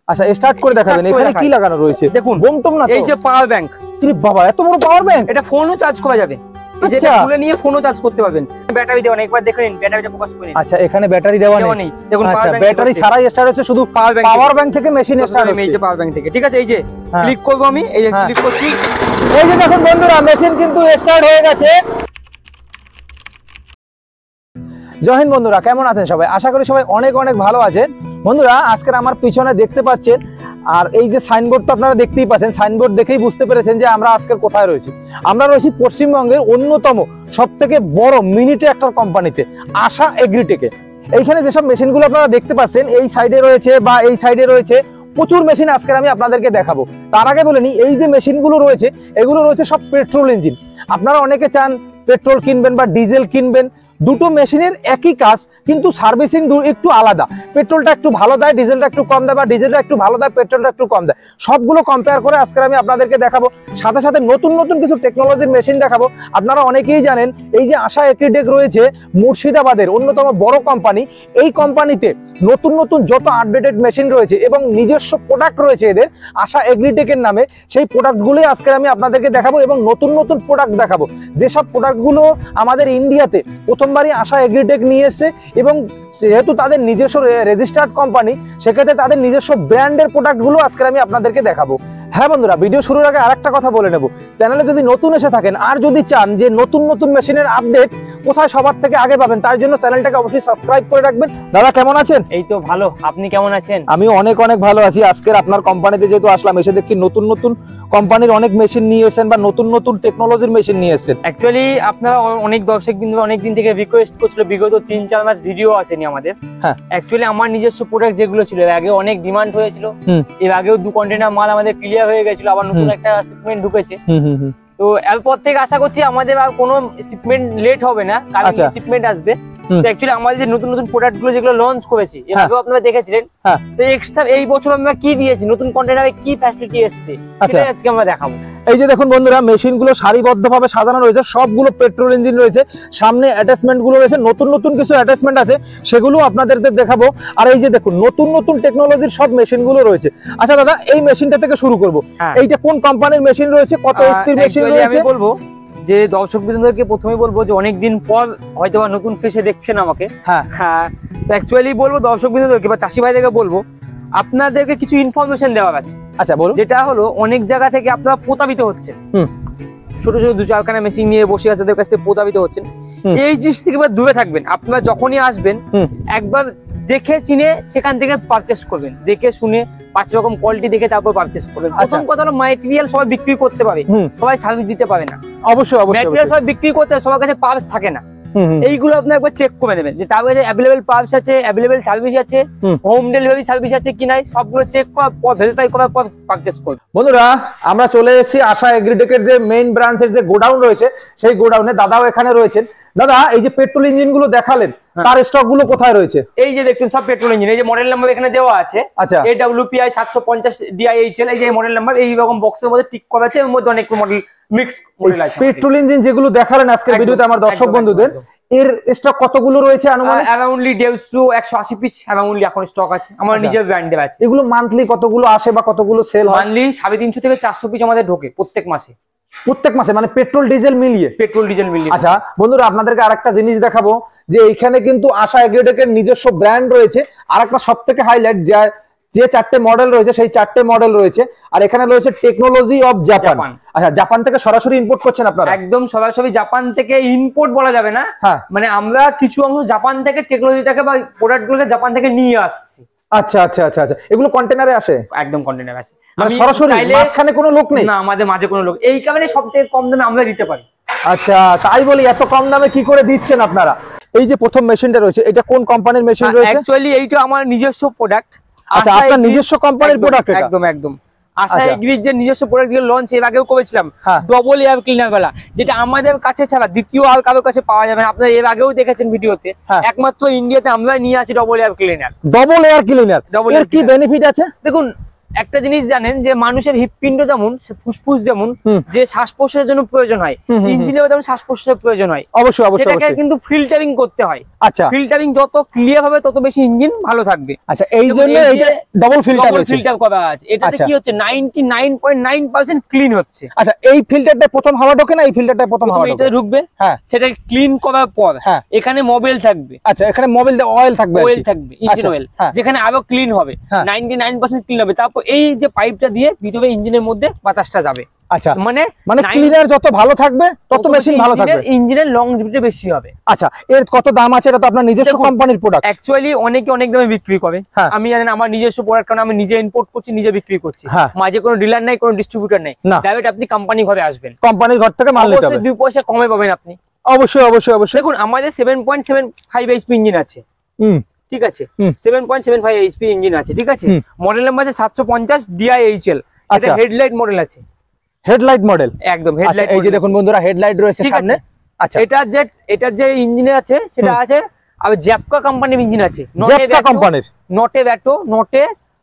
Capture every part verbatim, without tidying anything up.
আচ্ছা স্টার্ট করে দেখাবেন। এখানে কি লাগানো রয়েছে দেখুন, বোমটম না, এই যে পাওয়ার ব্যাংক। কি বাবা, এত বড় পাওয়ার ব্যাংক! এটা ফোনও চার্জ করা যাবে, এই যে এটা খুলে নিয়ে ফোনও চার্জ করতে পারবেন। ব্যাটারি দেওয়া নেই, একবার দেখেন ব্যাটারিটা ফোকাস করে। আচ্ছা এখানে ব্যাটারি দেওয়া নেই, দেখুন আচ্ছা ব্যাটারি ছাড়াই স্টার্ট হচ্ছে, শুধু পাওয়ার ব্যাংক থেকে মেশিন স্টার্ট হচ্ছে। এই যে পাওয়ার ব্যাংক থেকে, ঠিক আছে। এই যে ক্লিক করব আমি, এই যে ক্লিক করছি, এই যে দেখুন বন্ধুরা মেশিন কিন্তু স্টার্ট হয়ে গেছে। জয় হিন্দ বন্ধুরা, কেমন আছেন সবাই? আশা করি সবাই অনেক অনেক ভালো আছেন। বন্ধুরা আজকের আমার পিছনে দেখতে পাচ্ছেন, আর এই যে সাইনবোর্ড তো আপনারা দেখতেই পাচ্ছেন, সাইনবোর্ড দেখেই বুঝতে পেরেছেন যে আমরা আজকের কোথায় রয়েছি। আমরা রয়েছি পশ্চিমবঙ্গের অন্যতম সব থেকে বড় মিনি ট্রাক্টর কোম্পানিতে, আশা এগ্রিটেকে। এইখানে যেসব মেশিনগুলো আপনারা দেখতে পাচ্ছেন, এই সাইডে রয়েছে বা এই সাইডে রয়েছে প্রচুর মেশিন আজকে আমি আপনাদেরকে দেখাবো। তার আগে বলে নিই, এই যে মেশিনগুলো রয়েছে এগুলো রয়েছে সব পেট্রোল ইঞ্জিন। আপনারা অনেকে চান পেট্রোল কিনবেন বা ডিজেল কিনবেন, দুটো মেশিনের একই কাজ কিন্তু সার্ভিসিং একটু আলাদা। পেট্রোলটা একটু ভালো দেয়, ডিজেলটা একটু কম দেয়, বা ডিজেলটা একটু ভালো দেয়, পেট্রোলটা একটু কম দেয়। সবগুলো কম্পেয়ার করে আজকে আমি আপনাদেরকে দেখাবো। সাথে সাথে নতুন নতুন কিছু টেকনোলজির মেশিন দেখাবো। আপনারা অনেকেই জানেন এই যে আশা এগ্রিটেক রয়েছে মুর্শিদাবাদের অন্যতম বড় কোম্পানি। এই কোম্পানিতে নতুন নতুন যত আপডেটেড মেশিন রয়েছে এবং নিজস্ব প্রোডাক্ট রয়েছে এদের আশা এগ্রিটেকের নামে, সেই প্রোডাক্টগুলোই আজকে আমি আপনাদেরকে দেখাবো এবং নতুন নতুন প্রোডাক্ট দেখাবো। যেসব প্রোডাক্টগুলো আমাদের ইন্ডিয়াতে প্রথমবারই আশা এগ্রিটেক নিয়ে এসছে, এবং যেহেতু তাদের নিজস্ব রেজিস্টার্ড কোম্পানি, সেক্ষেত্রে তাদের নিজস্ব ব্র্যান্ডের প্রোডাক্টগুলো আজকে আমি আপনাদেরকে দেখাবো। হ্যাঁ বন্ধুরা, ভিডিও শুরুর আগে আরেকটা কথা বলে নেব, চ্যানেলে যদি নতুন এসে থাকেন আর যদি চান যে নতুন নতুন মেশিনের আপডেট কোথায় সবার থেকে আগে পাবেন, তার জন্য চ্যানেলটাকে অবশ্যই সাবস্ক্রাইব করে রাখবেন। দাদা কেমন আছেন? এই তো ভালো, আপনি কেমন আছেন? আমি অনেক অনেক ভালো আছি। আজকের আপনার কোম্পানিতে যেহেতু আসলাম, এসে দেখছি নতুন নতুন কোম্পানির অনেক মেশিন নিয়ে এসেছেন বা নতুন নতুন টেকনোলজির মেশিন নিয়ে এসেছেন। অ্যাকচুয়ালি আপনারা অনেক দর্শক কিন্তু অনেক দিন থেকে রিকোয়েস্ট করছিল, বিগত তিন চার মাস ভিডিও আসেনি আমাদের। হ্যাঁ অ্যাকচুয়ালি আমার নিজস্ব প্রোডাক্ট যেগুলো ছিল এর আগে অনেক ডিমান্ড হয়েছিল, এর আগেও দু কন্টেনার মাল আমাদের ক্লিয়ার হয়ে গেছিল, আবার নতুন একটা শিপমেন্ট ঢুকেছে। তো এরপর থেকে আশা করছি আমাদের আর কোনো শিপমেন্ট লেট হবে না, কারণ শিপমেন্ট আসবে। তো অ্যাকচুয়ালি আমাদের যে নতুন নতুন প্রোডাক্ট গুলো যেগুলো লঞ্চ করেছি, এর আগেও আপনারা দেখেছিলেন। তো এক্সট্রা এই বছর আমরা কি দিয়েছি, নতুন কন্টেনারে কি ফ্যাসিলিটি এসেছে, সেটা আজকে আমরা দেখাবো। এই যে দেখুন বন্ধুরা, মেশিন গুলো সারিবদ্ধভাবে সাজানো রয়েছে, সবগুলো পেট্রোল ইঞ্জিন রয়েছে, সামনে অ্যাটাচমেন্ট গুলো রয়েছে, নতুন নতুন কিছু অ্যাটাচমেন্ট আছে, সেগুলো আপনাদের দেখাবো। আর এই যে দেখুন নতুন নতুন টেকনোলজির সব মেশিন গুলো রয়েছে। আচ্ছা দাদা, এই মেশিনটা থেকে শুরু করব। এইটা কোন কোম্পানির মেশিন রয়েছে, কত এইচপির মেশিন রয়েছে? আমি বলবো যে দর্শক বৃন্দকে প্রথমেই বলবো যে অনেকদিন পর হয়তো নতুন ফেসে দেখছেন আমাকে। হ্যাঁ হ্যাঁ তো অ্যাকচুয়ালি বলবো দর্শক বৃন্দকে বা চাষি ভাইদেরকে বলবো, আপনাদেরকে কিছু ইনফরমেশন দেওয়া আছে। আচ্ছা বলুন। যেটা হলো অনেক জায়গা থেকে আপনারা প্রতারিত হচ্ছেন, ছোট ছোট দু চারখানা মেশিন নিয়ে বসে আছে, তাদের কাছ থেকে প্রতারিত হচ্ছেন। এই জিনিস থেকে দূরে থাকবেন। আপনারা যখনই আসবেন একবার দেখে চিনে সেখান থেকে পারচেস করবেন, দেখে শুনে পাঁচ রকম কোয়ালিটি দেখে তারপর পারচেস করবেন। প্রথম কথা হলো ম্যাটেরিয়াল সবাই বিক্রি করতে পারে, সবাই সার্ভিস দিতে পারে না। অবশ্যই অবশ্যই ম্যাটেরিয়াল সবাই বিক্রি করতে, সবার কাছে পার্টস থাকে না। এইগুলো আপনি একবার চেক করে নেবেন যে তার কাছে অ্যাভেলেবেল পার্টস আছে, অ্যাভেলেবেল সার্ভিস আছে, হোম ডেলিভারি সার্ভিস আছে কি নাই, সবগুলো চেক করার পর ভেরিফাই করার পর পারচেস করুন। বন্ধুরা আমরা চলে এসেছি আশা এগ্রিটেকের যে মেইন ব্রাঞ্চের যে গোডাউন রয়েছে, সেই গোডাউনে দাদাও এখানে রয়েছেন। দাদা এই যে পেট্রোল ইঞ্জিন গুলো দেখালেন, তার স্টক গুলো কোথায় রয়েছে? এই যে দেখছেন সব পেট্রোল ইঞ্জিন, এই যে মডেল নাম্বার এখানে দেওয়া আছে। আচ্ছা, এ ডব্লিউপিআই সাতশো পঞ্চাশ ডিআইএইচএল, এই যে মডেল নাম্বার এই রকম বক্সের মধ্যে টিক করা আছে, এর মধ্যে অনেক মডেল মিক্স মডেল আছে। পেট্রোল ইঞ্জিন যেগুলো দেখালেন আজকের ভিডিওতে আমার দর্শক বন্ধুদের, এর স্টক কতগুলো রয়েছে আনুমানিক? অ্যারাউন্ডলি দেড়শো একশো আশি পিস অ্যারাউন্ডলি এখন স্টক আছে, আমার নিজের ব্র্যান্ডের আছে। এগুলো মান্থলি কতগুলো আসে বা কতগুলো সেল হয়? মান্থলি সাড়ে তিনশো থেকে চারশো পিস আমাদের ঢোকে প্রত্যেক মাসে। প্রত্যেক মাসে মানে পেট্রোল ডিজেল মিলিয়ে? পেট্রোল ডিজেল মিলিয়ে। আচ্ছা বন্ধুরা, আপনাদেরকে আরেকটা জিনিস দেখাবো যে এইখানে কিন্তু আশা এগ্রিটেকের নিজস্ব ব্র্যান্ড রয়েছে। আর একটা সব থেকে হাইলাইট, যা যে চারটে মডেল রয়েছে সেই চারটে মডেল রয়েছে, আর এখানে রয়েছে টেকনোলজি অফ জাপান। আচ্ছা, জাপান থেকে সরাসরি ইম্পোর্ট করছেন আপনারা? একদম সরাসরি জাপান থেকে ইম্পোর্ট বলা যাবে না, মানে আমরা কিছু অংশ জাপান থেকে টেকনোলজিটাকে বা প্রোডাক্টগুলোকে জাপান থেকে নিয়ে আসছি। আচ্ছা আচ্ছা আচ্ছা আচ্ছা, এগুলো কন্টেনারে আসে? একদম কন্টেনারে আসে, মানে সরাসরি, মাঝখানে কোনো লোক নেই? না, আমাদের মাঝে কোনো লোক, এই কারণে সবথেকে কম দামে আমরা দিতে পারি। আচ্ছা, তাই বলি এত কম দামে কি করে দিচ্ছেন আপনারা? এই যে প্রথম মেশিনটা রয়েছে, এটা কোন কোম্পানির মেশিন রয়েছে? অ্যাকচুয়ালি এইটা আমার নিজস্ব প্রোডাক্ট। আচ্ছা, আপনার নিজস্ব কোম্পানির প্রোডাক্ট? একদম একদম। আশা এগ্রির যে নিজস্ব প্রোডাক্ট গুলো লঞ্চ এর আগেও করেছিলাম, ডবল এয়ার ক্লিনার वाला, যেটা আমাদের কাছে ছাড়া দ্বিতীয় আর কারোর কাছে পাওয়া যাবে না। আপনারা এর আগেও দেখেছেন ভিডিওতে, একমাত্র ইন্ডিয়াতে আমরা নিয়ে আছি double air cleaner. Double air cleaner, এর কি বেনিফিট আছে? দেখুন, একটা জিনিস জানেন যে মানুষের হৃৎপিণ্ড যেমন ফুসফুস যেমন যে শ্বাস প্রশ্বাসের জন্য প্রয়োজন হয়, ইঞ্জিনেও তেমন শ্বাস প্রশ্বাসের প্রয়োজন হয়। অবশ্যই অবশ্যই সেটাকে কিন্তু ফিল্টারিং করতে হয়। আচ্ছা, ফিল্টারিং যত ক্লিয়ার হবে তত বেশি ইঞ্জিন ভালো থাকবে। আচ্ছা, এই জন্য এটা ডাবল ফিল্টার রয়েছে, ফিল্টার করা আছে। এটাতে কি হচ্ছে ninety nine point nine percent clean হচ্ছে। আচ্ছা, এই ফিল্টারটা প্রথম হাওয়া ঢোকে না, এই ফিল্টারটা প্রথম হাওয়া এটা ঢুকবে, হ্যাঁ, সেটা ক্লিন করার পর এখানে মোবিল থাকবে। আচ্ছা, এখানে মোবিল দিয়ে অয়েল থাকবে, অয়েল থাকবে, ইঞ্জিন অয়েল, যেখানে আরো ক্লিন হবে, নাইনটি নাইন পার্সেন্ট ক্লিন হবে। তারপর এই যে পাইপটা দিয়ে ভিতরে ইঞ্জিনের মধ্যে বাতাসটা যাবে। আচ্ছা, মানে মানে ক্লিনার যত ভালো থাকবে তত মেশিন ভালো থাকবে, ইঞ্জিনের লংজিভিটি বেশি হবে। আচ্ছা, এর কত দাম আছে? এটা তো আপনার নিজস্ব কোম্পানির প্রোডাক্ট। অ্যাকচুয়ালি অনেকে অনেক দামে বিক্রি করে, আমি জানেন আমার নিজস্ব প্রোডাক্ট, কারণ আমি নিজে ইম্পোর্ট করছি, নিজে বিক্রি করছি, মাঝে কোনো ডিলার নাই, কোনো ডিস্ট্রিবিউটর নাই। ডাইরেক্ট আপনি কোম্পানি ঘরে আসবেন, কোম্পানির ঘর থেকে মাল নিতে হবে, দুই পয়সা কমে পাবেন আপনি। অবশ্যই অবশ্যই অবশ্যই। দেখুন আমাদের seven point seven five HP engine আছে, ঠিক আছে, seven point seven five HP engine আছে, ঠিক আছে। মডেল নাম্বার আছে সাতশো পঞ্চাশ ডিআইএইচএল। আচ্ছা, হেডলাইট মডেল আছে, হেডলাইট মডেল, একদম হেডলাইট। এই যে দেখুন বন্ধুরা, হেডলাইট রয়েছে সামনে। আচ্ছা, এটা যে এটা যে ইঞ্জিন আছে সেটা আছে আর জ্যাপকা কোম্পানির ইঞ্জিন আছে, জ্যাপকা কোম্পানির, নটে ব্যাটো, নটে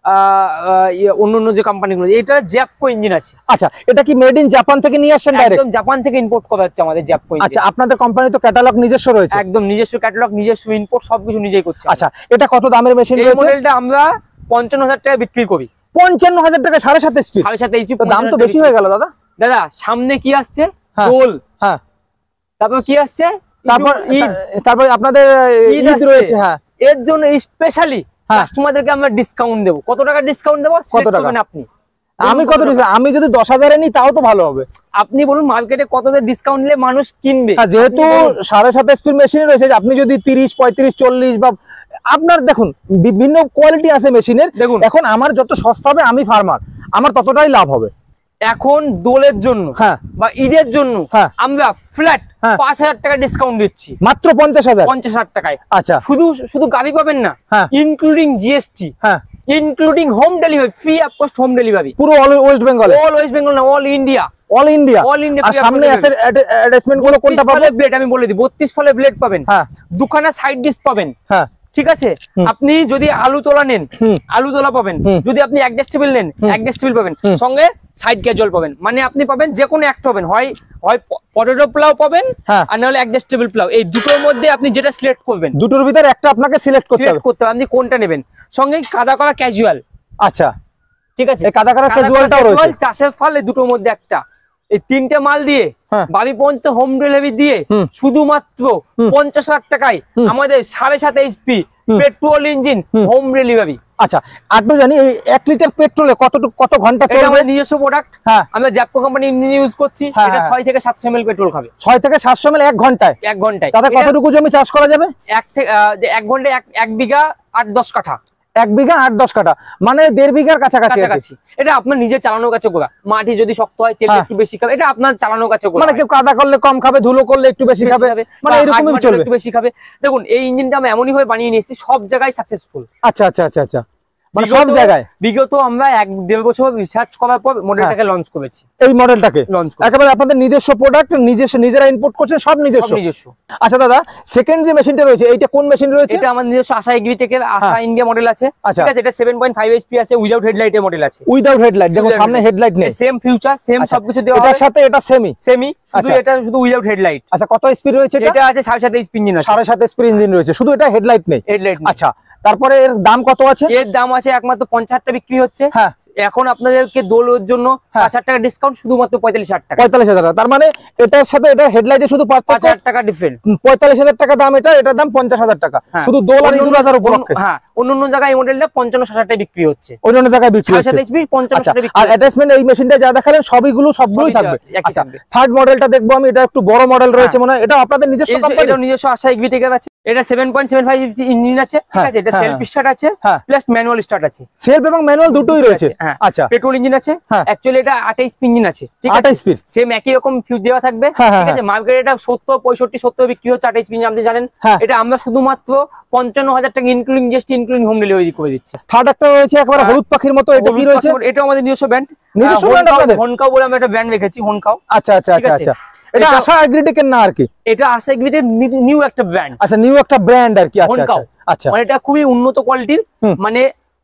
অন্য অন্য যে কোম্পানিগুলো, এটা জ্যাপকো ইঞ্জিন আছে। আচ্ছা, এটা কি মেড ইন জাপান থেকে নিয়ে আসছেন ডাইরেক্ট? একদম জাপান থেকে ইম্পোর্ট করা হচ্ছে আমাদের জ্যাপকো ইঞ্জিন। আচ্ছা, আপনাদের কোম্পানি তো ক্যাটালগ নিজস্ব রয়েছে? একদম নিজস্ব ক্যাটালগ, নিজস্ব ইম্পোর্ট, সবকিছু নিজেই করছে। আচ্ছা, এটা কত দামের মেশিন রয়েছে? এই মডেলটা আমরা পঞ্চান্ন হাজার টাকা বিক্রি করি। পঞ্চান্ন হাজার টাকা, সাড়ে সাত এইচপি, সাড়ে সাত এইচপি, দাম তো বেশি হয়ে গেল দাদা। দাদা সামনে কি আসছে? দোল, হ্যাঁ, তারপর কি আসছে? তারপর তারপর আপনাদের ঈদ রয়েছে, হ্যাঁ, এর জন্য স্পেশালি কাস্টমারদেরকে আমরা ডিসকাউন্ট দেব। কত টাকা ডিসকাউন্ট দেব? কত টাকা আপনি? আমি কত দিচ্ছি? আমি যদি দশ হাজারে নিই তাও তো ভালো হবে। আপনি বলুন মার্কেটে কত ডিসকাউন্ট নিলে মানুষ কিনবে? যেহেতু সাড়ে সাত এইচপির মেশিন রয়েছে, আপনি যদি তিরিশ পঁয়ত্রিশ চল্লিশ বা আপনার দেখুন বিভিন্ন কোয়ালিটি আছে মেশিনের। দেখুন এখন আমার যত সস্তা হবে, আমি ফার্মার, আমার ততটাই লাভ হবে। এখন দোলের জন্য বা ঈদের জন্য আমরা ফ্ল্যাট পাঁচ হাজার টাকা ডিসকাউন্ট দিচ্ছি, মাত্র পঞ্চাশ হাজার পঞ্চাশ হাজার টাকায়। আচ্ছা, শুধু শুধু গাড়ি পাবেন না, including GST, including home delivery, free of cost home delivery, পুরো all West Bengal, all West Bengal না, all India, all India, all India. আর সামনে আছে অ্যাটাচমেন্ট গুলো কোনটা পাবেন? ব্লেড আমি বলে দিই, বত্রিশ ফলে ব্লেড পাবেন, দুখানা সাইড ডিস্ক পাবেন, হ্যাঁ, ঠিক আছে। আপনি যদি আলু তোলা নেন, আলু তোলা পাবেন, যদি আপনি অ্যাডজাস্টেবল নেন, অ্যাডজাস্টেবল পাবেন, সঙ্গে সাইড ক্যাজুয়াল পাবেন। মানে আপনি পাবেন যে কোনো একটা পাবেন, হয় হয় পটেটো পোলাও পাবেন আর না হলে অ্যাডজাস্টেবল পোলাও। এই দুটোর মধ্যে আপনি যেটা সিলেক্ট করবেন, দুটোর ভিতরে একটা আপনাকে সিলেক্ট করতে হবে, করতে হবে আপনি কোনটা নেবেন। সঙ্গে কাদা করা ক্যাজুয়াল, আচ্ছা, ঠিক আছে, কাদা করা ক্যাজুয়ালটাও রয়েছে, চাষের ফল, এই দুটোর মধ্যে একটা। এই তিনটে মাল দিয়ে বাড়ি পর্যন্ত হোম ডেলিভারি দিয়ে শুধুমাত্র পঞ্চাশ হাজার টাকায় আমাদের সাড়ে সাত HP petrol engine home delivery. আচ্ছা, আপনি জানি এই এক লিটার পেট্রোলে কত কত ঘন্টা চলবে? আমাদের নিজস্ব প্রোডাক্ট, হ্যাঁ, আমরা জ্যাপকো কোম্পানি ইঞ্জিন ইউজ করছি। এটা ছয় থেকে সাতশো এমএল পেট্রোল খাবে, ছয় থেকে সাতশো এমএল এক ঘন্টায়, এক ঘন্টায়। তাতে কতটুকু জমি চাষ করা যাবে? এক থেকে এক ঘন্টায় এক বিঘা আট দশ কাঠা, এক বিঘা আট দশ কাঠা, মানে দেড় বিঘার কাছাকাছি। এটা আপনার নিজে চালানোর কাছে গোড়া, মাটি যদি শক্ত হয় তেল একটু বেশি খাবে, এটা আপনার চালানোর কাছে গোড়া। মানে কেউ কাদা করলে কম খাবে, ধুলো করলে একটু বেশি খাবে, মানে এরকমই চলবে, একটু বেশি খাবে। দেখুন এই ইঞ্জিনটা আমরা এমনই ভাবে বানিয়ে নিয়েছি, সব জায়গায় সাকসেসফুল। আচ্ছা আচ্ছা আচ্ছা আচ্ছা, মানে সব জায়গায়। বিগত আমরা এক দেড় বছর রিসার্চ করার পর মডেলটাকে লঞ্চ করেছি, এই মডেলটাকে লঞ্চ একেবারে আপনাদের নিজস্ব প্রোডাক্ট, নিজস্ব নিজেরা ইম্পোর্ট করছেন, সব নিজস্ব নিজস্ব। আচ্ছা দাদা, সেকেন্ড যে মেশিনটা রয়েছে এইটা কোন মেশিন রয়েছে? এটা আমার নিজস্ব আশা এগ্রিটেকের আশা ইন্ডিয়া মডেল আছে, ঠিক আছে। এটা সেভেন পয়েন্ট ফাইভ এইচপি আছে, উইদাউট হেডলাইটের মডেল আছে, উইদাউট হেডলাইট। দেখুন সামনে হেডলাইট নেই, সেম ফিউচার সেম সবকিছু দেওয়া আছে, এটার সাথে এটা সেমি সেমি, শুধু এটা শুধু উইদাউট হেডলাইট। আচ্ছা, কত স্পিড রয়েছে এটা? এটা আছে সাড়ে সাত এইচপি ইঞ্জিন আছে, সাড়ে সাত এইচপি ইঞ্জিন রয়েছে, শুধু এটা হেডলাইট নেই, হেডলাইট। আচ্ছা, তারপরে এর দাম কত আছে? এর দাম আছে একমাত্র পঞ্চাশ টাকা বিক্রি হচ্ছে, হ্যাঁ। এখন আপনাদেরকে দোলের জন্য পাঁচ হাজার টাকা ডিসকাউন্ট, শুধুমাত্র পঁয়তাল্লিশ হাজার টাকা, পঁয়তাল্লিশ হাজার টাকা। তার মানে এটার সাথে এটা হেডলাইটে শুধু পাঁচ হাজার টাকা ডিফারেন্ট, পঁয়তাল্লিশ হাজার টাকা দাম, এটা এটার দাম পঞ্চাশ হাজার টাকা, শুধু দোল আর ঈদুল আজহার উপলক্ষে। হ্যাঁ, অন্য অন্য জায়গায় এই মডেলটা পঞ্চান্ন ষাট টাকা বিক্রি হচ্ছে, অন্য অন্য জায়গায় বিক্রি হচ্ছে পঞ্চান্ন টাকা বিক্রি। আর অ্যাটাচমেন্ট এই মেশিনটা যা দেখালেন সবইগুলো সবগুলোই থাকবে। আচ্ছা, থার্ড মডেলটা দেখবো আমি, এটা একটু বড় মডেল রয়েছে মনে হয়, এটা আপনাদের নিজস্ব কোম্পানি? এটা নিজস্ব আশা এগ্রিটেকের আছে, এটা seven point seven five engine আছে, ঠিক আছে। এটা সেলফ স্টার্ট আছে প্লাস ম্যানুয়াল স্টার্ট আছে, সেলফ এবং ম্যানুয়াল দুটোই রয়েছে। আচ্ছা, পেট্রোল ইঞ্জিন আছে, অ্যাকচুয়ালি এটা আট এইচপি ইঞ্জিন আছে, ঠিক আছে, আট এইচপি সেম একই রকম ফিউজ দেওয়া থাকবে, ঠিক আছে। মার্কেটে এটা সত্তর পঁয়ষট্টি সত্তর বিক্রি হচ্ছে আট এইচপি ইঞ্জিন, আপনি জানেন। এটা আমরা শুধুমাত্র পঞ্চান্ন হাজার টাকা including GST including home delivery করে দিচ্ছি। থার্ড একটা রয়েছে একেবারে হলুদ পাখির মতো, এটা কি রয়েছে? এটা আমাদের নিজস্ব ব্র্যান্ড, নিজস্ব ব্র্যান্ড আপনাদের হনকাও বলে আমরা একটা ব্র্যান্ড রেখেছি, হনকাও। আচ্ছা আচ্ছা আচ্ছা আচ্ছা, এটা আশা এগ্রিটেকের না আর কি? এটা আশা এগ্রিটেক নিউ একটা ব্র্যান্ড। আচ্ছা, নিউ একটা ব্র্যান্ড আর কি। আচ্ছা আচ্ছা, মানে এটা খুবই উন্নত কোয়ালিটির, মানে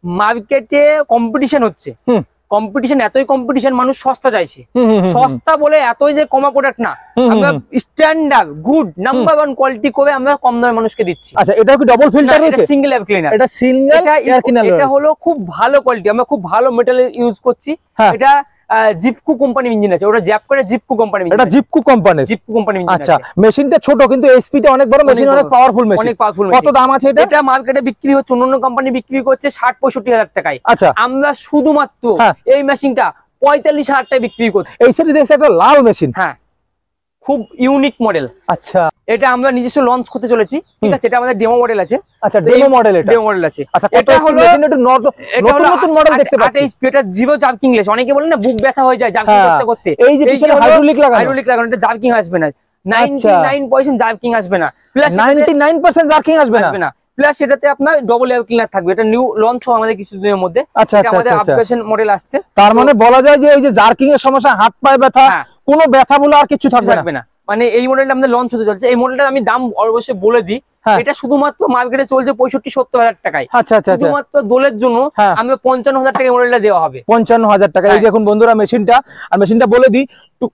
মার্কেটে কম্পিটিশন হচ্ছে, কম্পিটিশন এতই কম্পিটিশন, মানুষ সস্তা চাইছে। সস্তা বলে এতই যে কমা প্রোডাক্ট না, আমরা standard good number one quality করে আমরা কম দামে মানুষকে দিচ্ছি। আচ্ছা, এটা কি ডাবল ফিল্টার রয়েছে? সিঙ্গেল এয়ার ক্লিনার, এটা সিঙ্গেল এয়ার ক্লিনার। এটা হলো খুব ভালো কোয়ালিটি, আমরা খুব ভালো মেটাল ইউজ করছি। এটা জিপকো কোম্পানি ইঞ্জিন আছে, ওটা জ্যাপ করে জিপকো কোম্পানি। এটা জিপকো কোম্পানি, জিপকো কোম্পানি ইঞ্জিন। আচ্ছা, মেশিনটা ছোট কিন্তু এসপিটা অনেক বড়, মেশিন অনেক পাওয়ারফুল মেশিন, অনেক পাওয়ারফুল। কত দাম আছে এটা? এটা মার্কেটে বিক্রি হচ্ছে, অন্য কোম্পানি বিক্রি করছে ষাট পঁয়ষট্টি হাজার টাকায়। আচ্ছা, আমরা শুধুমাত্র এই মেশিনটা পঁয়তাল্লিশ হাজার টাকায় বিক্রি করছি। এই সাইডে দেখছি একটা লাল মেশিন, হ্যাঁ খুব ইউনিক মডেল। আচ্ছা, এটা আমরা নিজস্ব লঞ্চ করতে চলেছি, ঠিক আছে? এটা আমাদের ডেমো মডেল আছে। আচ্ছা, ডেমো মডেল, এটা ডেমো মডেল আছে। আচ্ছা, এটা হলো একটু নতুন নতুন মডেল দেখতে পাচ্ছি। আট এইচপি, এটা জিরো জার্কিংলেস। অনেকে বলেন না বুক ব্যথা হয়ে যায় জার্কিং করতে করতে, এই যে পিছনে হাইড্রোলিক লাগানো, হাইড্রোলিক লাগানো, এটা জার্কিং আসবে না, নিরানব্বই পার্সেন্ট জার্কিং আসবে না, প্লাস নিরানব্বই পার্সেন্ট জার্কিং আসবে না, প্লাস সেটাতে আপনার ডবল এয়ার ক্লিনার থাকবে। এটা নিউ লঞ্চ হবে আমাদের কিছুদিনের মধ্যে। আচ্ছা, এটা আমাদের আপগ্রেডেশন মডেল আসছে। তার মানে বলা যায় যে এই যে জার্কিং এর সমস্যা, হাত পায়ে ব্যথা, কোনো ব্যথা বলে আর কিছু থাকবে না। মানে এই মডেলটা আমাদের লঞ্চ হতে চলছে। এই মডেলটা আমি দাম অবশ্যই বলে দিই, এটা শুধুমাত্র মার্কেটে চলছে পঁয়ষট্টি সত্তর হাজার টাকায়। আচ্ছা আচ্ছা, শুধুমাত্র দোলের জন্য আমি পঞ্চান্ন হাজার টাকা মডেলটা দেওয়া হবে। পঞ্চান্ন হাজার টাকা। এই দেখুন বন্ধুরা মেশিনটা, আর মেশিনটা বলে দিই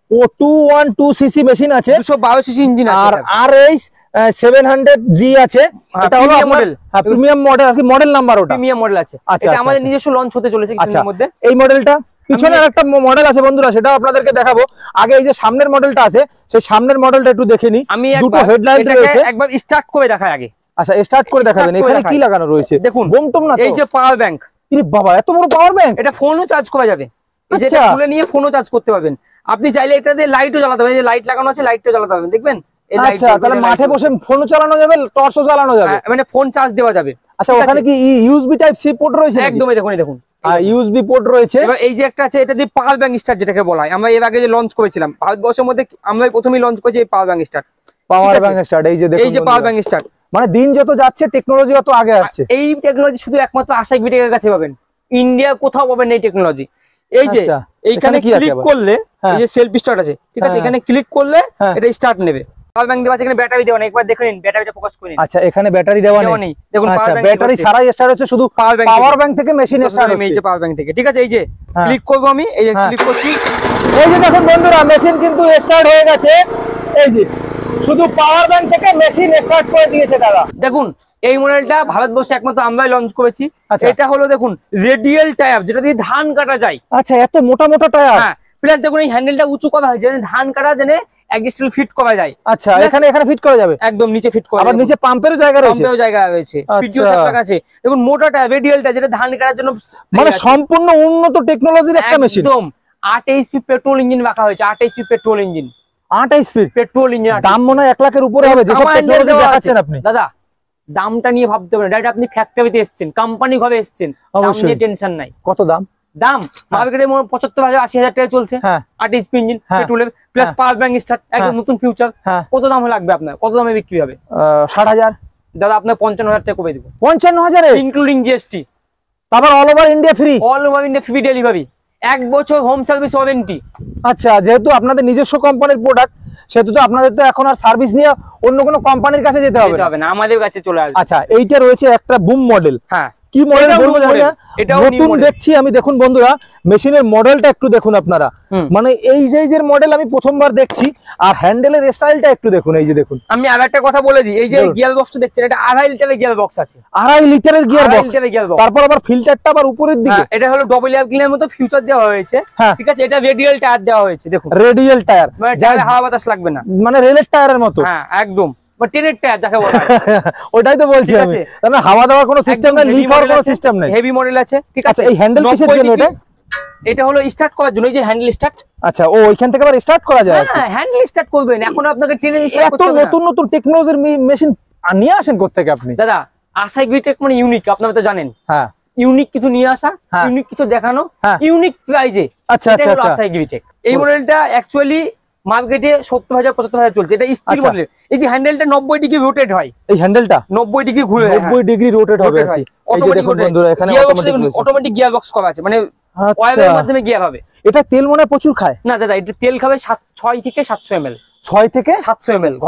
two one two CC machine আছে, দুশো বারো সিসি ইঞ্জিন আছে, আর আর এইচ সেভেন হান্ড্রেড জি আছে। এটা হলো মডেল, হ্যাঁ প্রিমিয়াম মডেল, আর কি মডেল নাম্বার ওটা প্রিমিয়াম মডেল আছে। এটা আমাদের নিজস্ব লঞ্চ হতে চলেছে কিছুদিনের মধ্যে। এই মডেলটা পিছনে আরেকটা মডেল আছে বন্ধুরা, সেটা আপনাদেরকে দেখাবো। আগে এই যে সামনের মডেলটা আছে, সেই সামনের মডেলটা একটু দেখে নিই। আমি দুটো হেডলাইট রয়েছে, একবার স্টার্ট করে দেখাই আগে। আচ্ছা, স্টার্ট করে দেখাবেন। এখানে কি লাগানো রয়েছে দেখুন, বোমটম না, এই যে পাওয়ার ব্যাংক। আরে বাবা, এত বড় পাওয়ার ব্যাংক! এটা ফোনও চার্জ করা যাবে, এই যে খুলে নিয়ে ফোনও চার্জ করতে পারবেন। আপনি চাইলে এটা দিয়ে লাইটও জ্বালাতে পারবেন, এই যে লাইট লাগানো আছে, লাইটও জ্বালাতে পারবেন, দেখবেন। আচ্ছা, তাহলে মাঠে বসে ফোনও চালানো যাবে, টর্চও চালানো যাবে, মানে ফোন চার্জ দেওয়া যাবে। আচ্ছা, ওখানে কি ইউএসবি টাইপ সি পোর্ট রয়েছে? একদমই, দেখুন দেখুন, আর ইউএসবি পোর্ট রয়েছে। এবার এই যে একটা আছে, এটা দিয়ে পাওয়ার ব্যাংক স্টার্ট যেটাকে বলা হয়, আমরা এর আগে যে লঞ্চ করেছিলাম ভারতবর্ষের মধ্যে, আমরাই প্রথমেই লঞ্চ করেছি এই power bank start. Power bank start, এই যে দেখুন, এই যে পাওয়ার ব্যাংক স্টার্ট। মানে দিন যত যাচ্ছে টেকনোলজি তত আগে যাচ্ছে। এই টেকনোলজি শুধু একমাত্র আশাই বিটেকের কাছে পাবেন, ইন্ডিয়া কোথাও পাবেন এই টেকনোলজি। এই যে এইখানে ক্লিক করলে এই যে সেলফ স্টার্ট আছে, ঠিক আছে? এখানে ক্লিক করলে এটা স্টার্ট নেবে। পাওয়ার ব্যাংক দেওয়া আছে, এখানে ব্যাটারি দেওয়া নেই, একবার দেখে নিন, ব্যাটারিটা ফোকাস করে নিন। আচ্ছা, এখানে ব্যাটারি দেওয়া নেই, দেখুন ব্যাটারি ছাড়াই স্টার্ট হচ্ছে, শুধু পাওয়ার ব্যাংক থেকে মেশিন স্টার্ট হচ্ছে। এই যে পাওয়ার ব্যাংক থেকে, ঠিক আছে? এই যে ক্লিক করব আমি, এই যে ক্লিক করছি, এই যে দেখুন বন্ধুরা মেশিন কিন্তু স্টার্ট হয়ে গেছে। এই যে শুধু পাওয়ার ব্যাংক থেকে মেশিন স্টার্ট করে দিয়েছে দাদা। দেখুন এই মডেলটা ভারতবর্ষে একমাত্র আমরাই লঞ্চ করেছি। এটা হলো দেখুন রেডিয়াল টায়ার, যেটা দিয়ে ধান কাটা যায়। আচ্ছা, এত মোটা মোটা টায়ার। হ্যাঁ, প্লাস দেখুন এই হ্যান্ডেলটা উঁচু করা হয়েছে, ধান কাটা জেনে অ্যাডজাস্টেবল ফিট করা যায়। আচ্ছা, এখানে এখানে ফিট করা যাবে, একদম নিচে ফিট করা, আবার নিচে পাম্পেরও জায়গা রয়েছে, পাম্পেরও জায়গা রয়েছে, পিটিও সেট আছে। দেখুন মোটাটা রেডিয়ালটা, যেটা ধান কাটার জন্য মানে সম্পূর্ণ উন্নত টেকনোলজির একটা মেশিন। একদম আট এইচপি পেট্রোল ইঞ্জিন রাখা হয়েছে, আট এইচপি পেট্রোল ইঞ্জিন, আট এইচপি পেট্রোল ইঞ্জিন। দাম মনে হয় এক লাখের উপরে হবে, যেসব টেকনোলজি দেখাচ্ছেন আপনি। দাদা দামটা নিয়ে ভাবতে পারেন, ডাইরেক্ট আপনি ফ্যাক্টরিতে এসেছেন, কোম্পানি ঘরে এসেছেন, দাম নিয়ে টেনশন নাই। কত দাম? দাম মার্কেটে পঁচাত্তর হাজার আশি হাজার টাকা চলছে, আট এইচপি ইঞ্জিন পেট্রোলের, প্লাস পাওয়ার ব্যাংক স্টার্ট, একদম নতুন ফিউচার। কত দাম লাগবে আপনার? কত দামে বিক্রি হবে? ষাট হাজার। দাদা আপনার পঞ্চান্ন হাজার টাকা করে দেবো। পঞ্চান্ন হাজারে ইনক্লুডিং জিএসটি, তারপর all over India free, all over India free delivery, এক বছর হোম সার্ভিস ওয়ারেন্টি। আচ্ছা, যেহেতু আপনাদের নিজস্ব কোম্পানির প্রোডাক্ট, সেহেতু তো আপনাদের তো এখন আর সার্ভিস নিয়ে অন্য কোনো কোম্পানির কাছে যেতে হবে না, আমাদের কাছে চলে আসবে। আচ্ছা, এইটা রয়েছে একটা বুম মডেল। হ্যাঁ, কি মডেল বলবো জানি না, নতুন দেখছি আমি। দেখুন বন্ধুরা মেশিনের মডেলটা একটু দেখুন আপনারা, মানে এই যে যে মডেল আমি প্রথমবার দেখছি। আর হ্যান্ডেলের স্টাইলটা একটু দেখুন, এই যে দেখুন। আমি আর একটা কথা বলে দিই, এই যে গিয়ার বক্সটা দেখছেন, এটা আড়াই লিটারের গিয়ার বক্স আছে, আড়াই লিটারের গিয়ার বক্স। তারপর আবার ফিল্টারটা আবার উপরের দিকে, এটা হলো ডবল এয়ার ক্লিনার মতো ফিউচার দেওয়া হয়েছে, ঠিক আছে? এটা রেডিয়াল টায়ার দেওয়া হয়েছে, দেখুন রেডিয়াল টায়ার, মানে হাওয়া বাতাস লাগবে না, মানে রেলের টায়ারের মতো। হ্যাঁ একদম, ট্রেনের টায়ার যাকে বলা হয়, ওটাই তো বলছি আমি। তাহলে হাওয়া দেওয়ার কোনো সিস্টেম নেই, লিক হওয়ার কোনো সিস্টেম নেই, হেভি মডেল আছে, ঠিক আছে? এই হ্যান্ডেল কিসের জন্য? এটা এটা হলো স্টার্ট করার জন্য, এই যে হ্যান্ডেল স্টার্ট। আচ্ছা, ও ওইখান থেকে আবার স্টার্ট করা যায়? হ্যাঁ, হ্যান্ডেল স্টার্ট করবেন, এখন আপনাকে ট্রেনে স্টার্ট করতে হবে না। এত নতুন নতুন টেকনোলজির মেশিন নিয়ে আসেন কোত্থেকে আপনি? দাদা আশাই বিটেক মানে ইউনিক, আপনারা তো জানেন। হ্যাঁ, ইউনিক কিছু নিয়ে আসা, ইউনিক কিছু দেখানো, ইউনিক প্রাইজে। আচ্ছা আচ্ছা আচ্ছা, আশাই বিটেক এই মডেলটা অ্যাকচুয়ালি মার্কেটে সত্তর হাজার পঁচাত্তর হাজার চলছে, এটা স্টিল মডেল। এই যে হ্যান্ডেলটা নব্বই ডিগ্রি রোটেট হয়, এই হ্যান্ডেলটা নব্বই ডিগ্রি ঘুরে, নব্বই ডিগ্রি রোটেট হবে। এই যে দেখুন বন্ধুরা, এখানে অটোমেটিক গিয়ার বক্স করা আছে, মানে অয়েলের মাধ্যমে গিয়ার হবে। এটা তেল মনে প্রচুর খায়? না দাদা, এটা তেল খাবে ছয় থেকে সাতশো এমএল, ছয় থেকে সাতশো এমএল ঘন্টায়।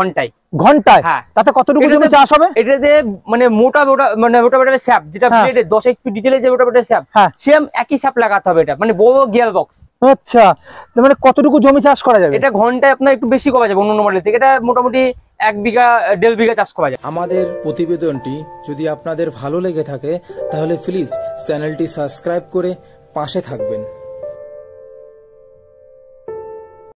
ঘন্টায়? হ্যাঁ। তাতে কতটুকু জমি এটাতে- চাষ হবে? এটাতে মানে মোটা মোটা মানে রোটাভেটরের স্যাপ যেটা হ্যাঁ। ব্লেডে দশ এইচপি ডিজেলের যে রোটাভেটরের স্যাপ, হ্যাঁ। সেম একই স্যাপ লাগাতে হবে এটা, মানে বড় গিয়ার বক্স। আচ্ছা, তার মানে কতটুকু জমি চাষ করা যাবে? এটা ঘন্টায় আপনার একটু বেশি করা যাবে অন্য অন্য মডেল থেকে, এটা মোটামুটি এক বিঘা দেড় বিঘা চাষ করা যায়। আমাদের প্রতিবেদনটি যদি আপনাদের ভালো লেগে থাকে তাহলে প্লিজ চ্যানেলটি সাবস্ক্রাইব করে পাশে থাকবেন।